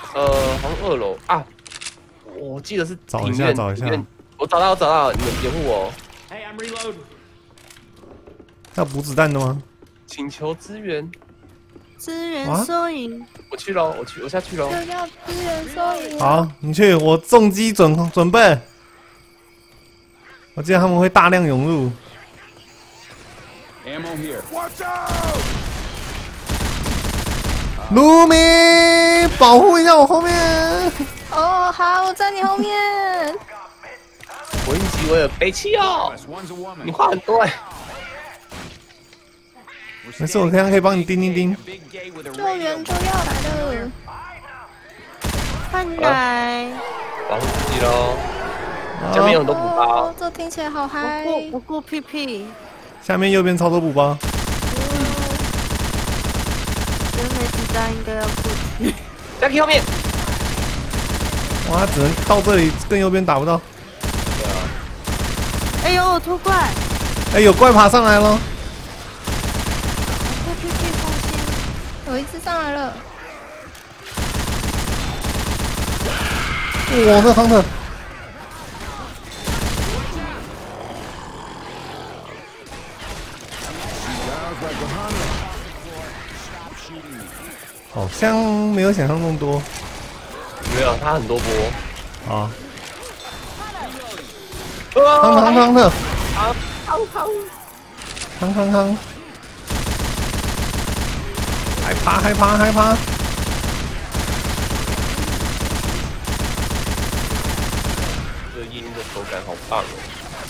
好像2楼啊，我记得是找一下，找一下。 我找到，你们掩护我。 Hey, I'm reload. 要补子弹的吗？ 请求支援。 支援收银。 我去喽，我下去喽。 就要支援收银。 好，你去，我重击准备。我记得他们会大量涌入。 Ammo here. Watch out! 卢米，保护一下我后面。 哦，好，我在你后面。 文吉维尔北七哦，你话很多哎。 没事，我可以帮你叮叮叮。 救援就要来了，快来！ 保护自己喽。下面有很多补包。 哦，这听起来好嗨。 不顾屁屁。 下面右边超多补包。 觉得没子弹应该要过去。 Jackie 后面。 哇，只能到这里，更右边打不到。 对啊。 哎呦，突怪！ 哎，有怪爬上来了。 顾屁屁放心。 有一只上来了。 哇，那亨特。好像没有想象中多。 没有，他很多波。 啊！ 亨特！康！害怕！ 这夜莺的手感好棒哦！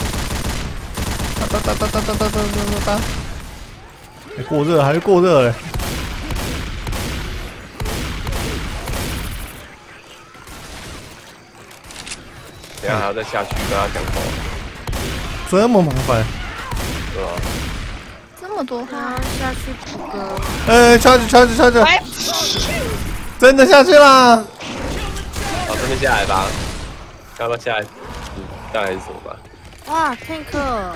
哒！过热还是过热嘞？ 等下还要再下去跟他讲话。 这么麻烦？ 对吧？ 这么多花， 下去补个。 charge！真的下去啦！ 好，这边下来吧。要不要下来？下来是什么吧？ 哇 ，tank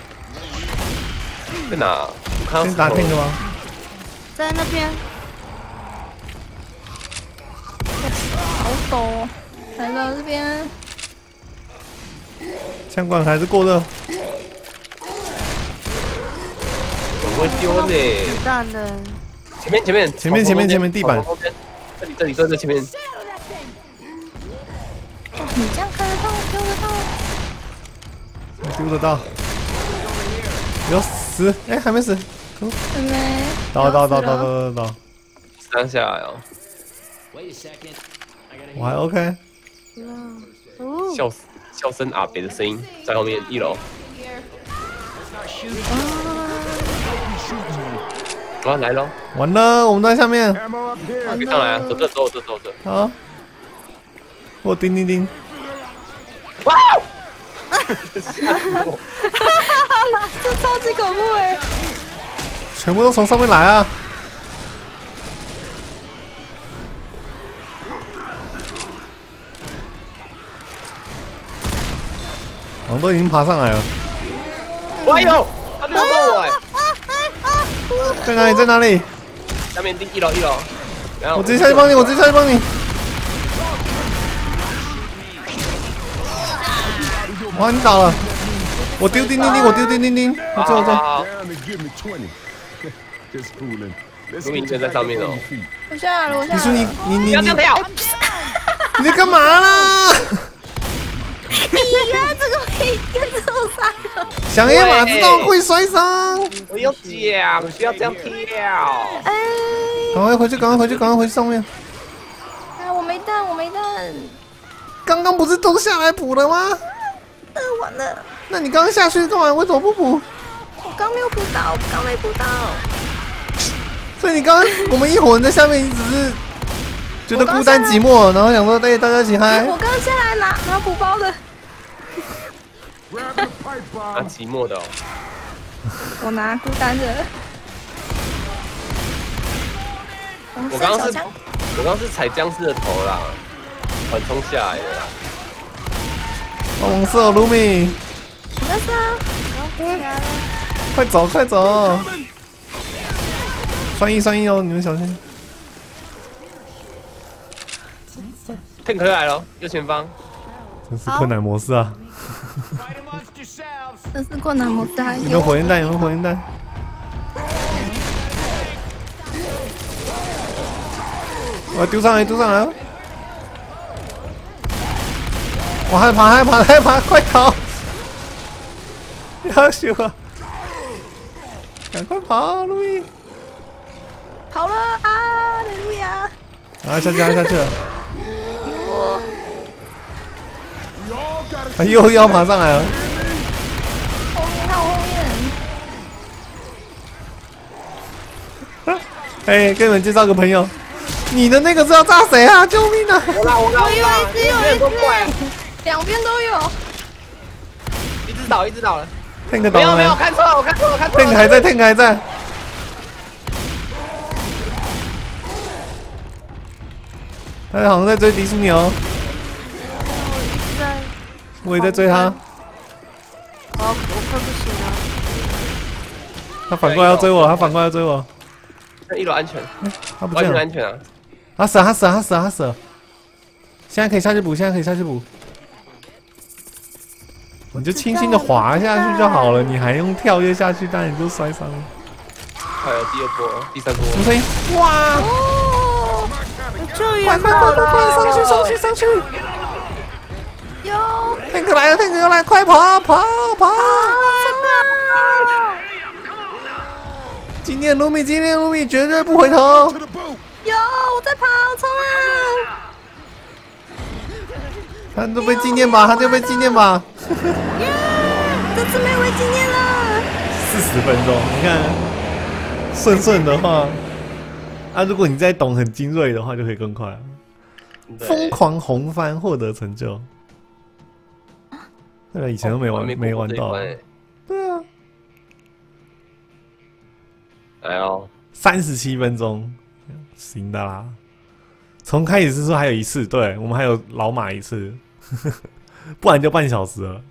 在哪？我看到先打 tank 吗？ 在那边。 好陡哦！来到这边。 枪管还是过热。 我会丢呢。 子弹的。 前面地板。 这里在前面。 你这样看得到，丢得到。 丢得到。要死！哎，还没死。 还没。 到。 3下来哦。 我还 OK。 笑声阿北的声音在后面1楼。啊，来喽！ 完了，我们都在下面。 别上来啊！走这。 好。我叮。 哇！ 这超级恐怖哎！ 全部都从上面来啊！我们都已经爬上来了。 哎呦，他溜过我哎！ 在哪里？ 下面1楼。 我直接下去帮你。哇，你倒了！我丢叮叮，我走。 卢明轩在上面哦。 我下来了。 你说你不要这样跳！ 你在干嘛啦？ 你呀，这个会跟受伤了。 想野马知道会摔伤。 我有讲，不要这样跳。 哎， 赶快回去上面。 哎，我没弹。 刚刚不是都下来补了吗？ 完了。 那你刚刚下去干嘛？为什么不补？ 我刚没补到。 所以你刚刚我们一伙人在下面，你只是觉得孤单寂寞，然后想说大家一起嗨。 我刚下来拿补包的。 拿寂寞的哦。 我拿孤单的。 我刚是踩僵尸的头啦，缓冲下来的啦。 红色卢米， 没事啊。 快走！算一哦，你们小心。 ，tank 来了，右前方。 真是困难模式啊！ 这是困难模式还有没有火焰弹？有没有火焰弹？我丢上来，丢上来了！我害怕，害怕，害怕！快逃！要死我！赶快跑，路易！ 跑了啊！路亚！ 啊，下去了，下去了！又要爬上来了！ 后面，看我后面！ 哎，给你们介绍个朋友，你的那个是要炸谁啊？救命啊！ 我有一只，两边都有。 一只倒了。 Tank 倒了没有，看错了，我看错了。 Tank 还在，Tank 还在。他好像在追迪士尼哦。我也在追他。 我快不行了。 他反过来要追我，他反过来要追我。 那一楼安全， 他不见了。 完全安全啊！ 他死了，他死了，他死了，他死了。现在可以下去补，现在可以下去补。你就轻轻的滑下去就好了，你还用跳跃下去，当然你就摔伤了。 还有第二波、第三波。 什么声音？哇！ 救援快！上去，上去，上去！ 有 Tank 来了，Tank 又来，快跑，跑！今天卢米绝对不回头。 有，我在跑，冲啊！ 他都被纪念吧，他就被纪念吧。 耶！这次没违纪念了。 40分钟，你看，顺的话，啊，如果你再懂很精锐的话，就可以更快。疯狂红番获得成就，那个以前都没玩到。对啊。 来哦 ，37分钟，行的啦。从开始之初还有一次，对我们还有老马一次，不然就半小时了。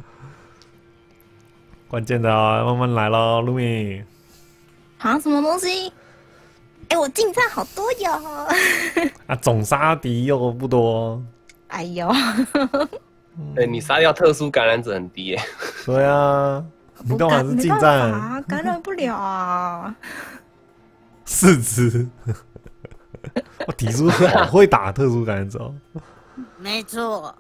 关键的哦，慢慢来咯，露米。 啊，什么东西？哎，我近战好多哟。 啊，总杀敌又不多。 哎呦。 对你杀掉特殊感染者很低耶。 对啊，你干嘛是近战？ 啊，感染不了啊。 4只。我提出好会打特殊感染者。 没错。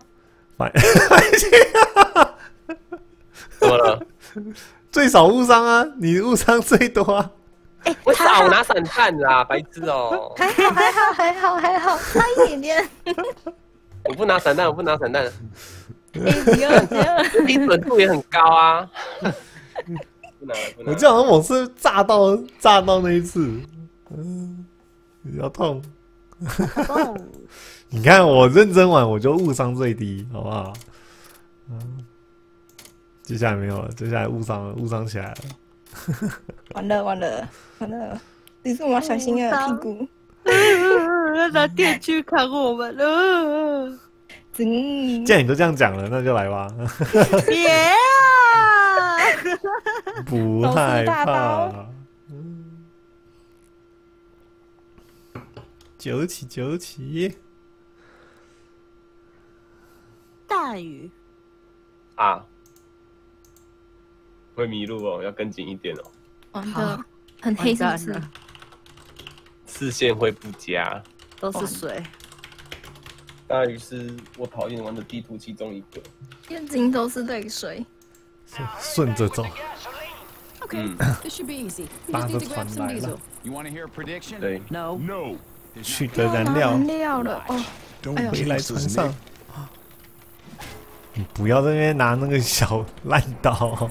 怎么了？ 最少误伤啊，你误伤最多啊。 哎， 我少拿散弹啦，白痴哦。 还好，差一点点。 我不拿散弹， 哎，不要， 你准度也很高啊。不拿。 我这好像某次炸到那一次，比较痛。你看我认真玩，我就误伤最低，好不好？接下来没有了，接下来误伤起来了。 完了！李叔，我要小心啊，屁股。 要拿电锯砍我们了。 既然你都这样讲了，那就来吧。 别啊！ 不害怕。九起。 大雨啊！会迷路哦，要跟紧一点哦。 完的，很黑是不是？ 视线会不佳。 都是水。 大鱼是我讨厌玩的地图其中一个。 眼睛都是泪水。 顺着走。 搭着船来了。 对。 取得燃料了哦。 回来船上。你不要在那边拿那个小烂刀。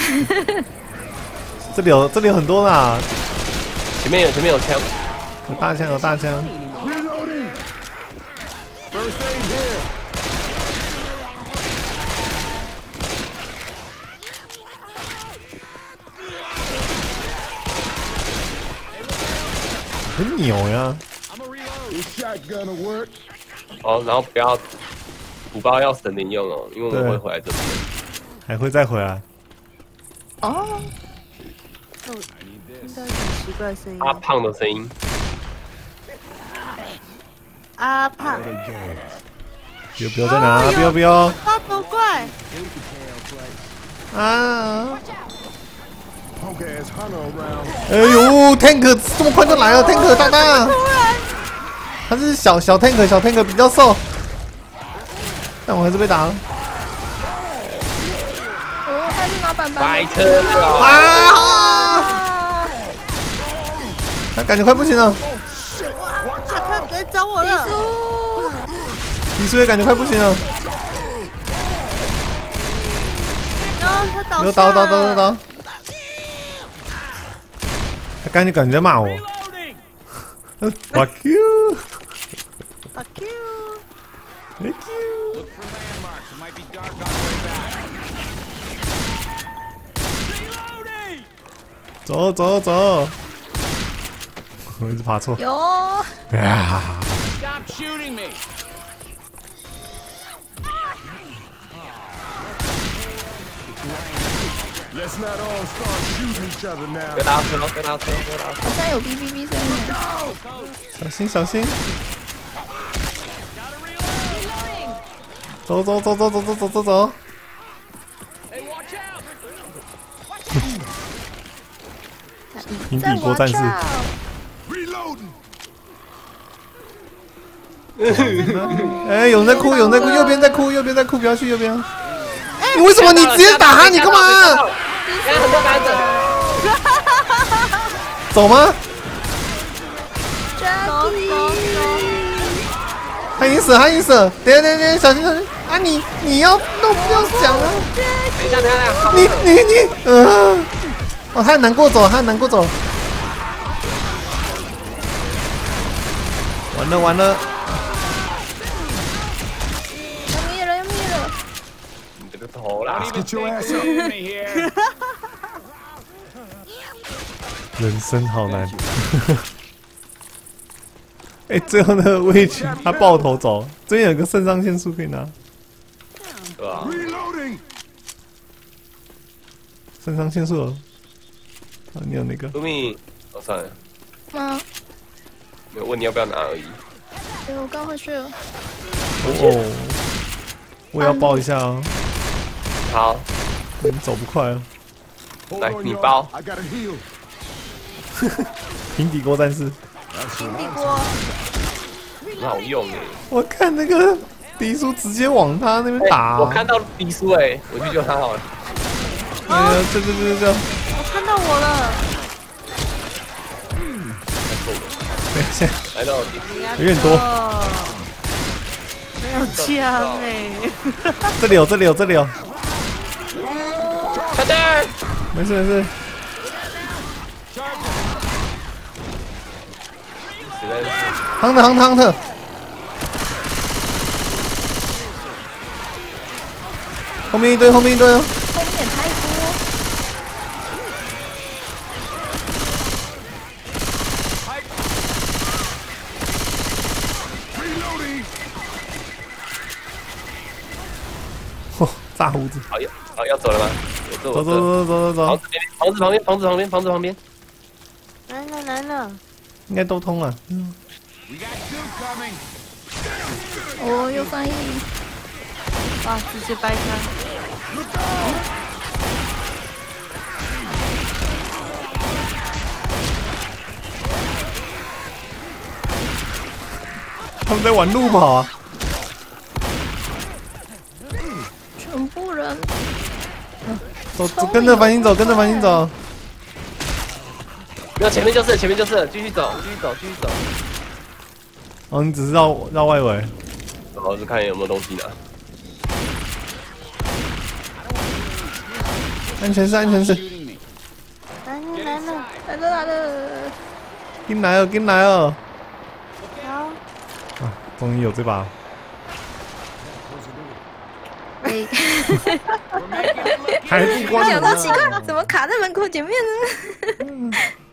这里有很多啦。 前面有枪。 有大枪。很扭呀。 哦，然后不要补包要省点用哦，因为我们会回来这边。 还会再回来。 哦。 听到一种奇怪的声音。 阿胖的声音。 阿胖， 不要在哪？不要！ 发头怪， 啊！哎呦 ，tank 这么快就来了 ，tank 大大，他是小 tank 比较瘦，但我还是被打了。 哦，他是拿板板。 白车啊！他感觉快不行了， 他来找我了。 李叔也感觉快不行了。 然后他倒下。 倒！他感觉在骂我。Fuck you! Fuck you! Thank you! 走！我一直爬错。 有。 呀！ Stop shooting me! Let's not all start shooting each other now. 跟他车， 好像有哔哔哔声音。 小心！走！平底锅战士。 Reloading. 哎，有人在哭，右边在哭，不要去右边。你为什么你直接打他？你干嘛？ 很多杆子。 走吗？ 走！ 他已经死了，等，小心！啊，你要都不要讲了。 等一下， 你，哦，他很难过走。完了。 要灭了。 你这个头啦！ Get your ass up. Shooting me here! 人生好难。哎，最后那个位置他爆头走，这边有个肾上腺素可以拿。 对吧？ Reloading. 肾上腺素。啊，你有那个？ 卢米，算了， 吗？ 没有问你要不要拿而已。 对，我刚回去了。 哦，我也要抱一下哦。 好， 你走不快啊。 Hold 来 on, 你 y'all. 包 I gotta heal. 平底锅战士。 平底锅。 很好用哎。 我看那个迪叔直接往他那边打。 我看到迪叔哎，我去救他好了。 这。 我看到我了。 等一下， 来到有点多。 没有枪哎。 这里有。 快点！ 没事。 实在是 Hunter。后面一堆哦。 后面也太多。 Reloading. 嚯，炸胡子。 好要走了吗？ 走。 房子旁边。 来了。 应该都通了。 We got two coming! 哦，又翻译。 哇，直接掰开。 他们在玩路跑啊。 全部人。 走，跟着繁星走。 没有，前面就是，继续走。 哦，你只是绕外围。 我是看有没有东西拿。 安全室。 Shooting me. 来了。 进来了。 好。 啊，终于有这把。 哎， We're making it look 还不关门想到奇怪，怎么卡在门口前面呢？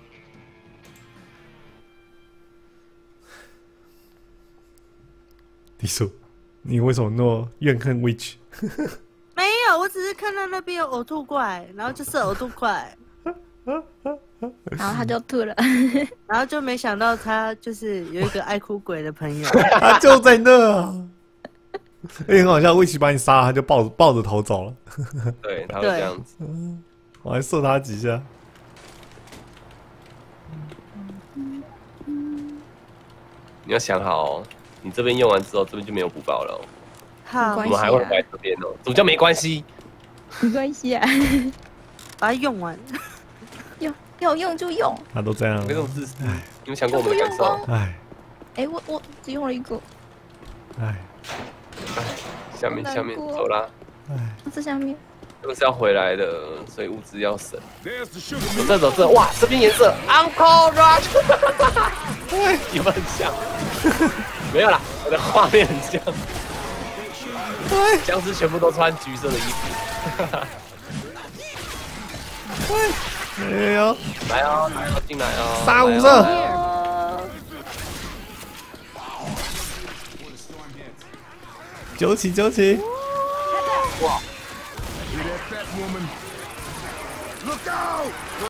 迪叔，你为什么那么怨恨 Witch？ 没有，我只是看到那边有呕吐怪，然后就射呕吐怪。 然后他就吐了。 然后就没想到他就是有一个爱哭鬼的朋友， 他就在那啊！很好笑，魏奇把你杀了，他就抱着头走了。 对，他会这样子。 我还射他几下。 你要想好哦，你这边用完之后，这边就没有补爆了哦。 好没关系我们还会来这边哦。怎么叫没关系？ 没关系啊， 把它用完。 要用就用。 他都这样有这了。 种自私，你有想过我们的感受？ 哎哎，我只用了一个， 哎下面好难过走啦， 哎！ 这下面这个是要回来的，所以物资要省。 There's the sugar. 走这，哇，这边颜色 Uncle Rush， 有没有很像？没有啦，我的画面很像。僵尸全部都穿橘色的衣服。 哎呦， 来哦，进来哦， 杀无来哦赦！九起九起！ See that fat woman? Look out!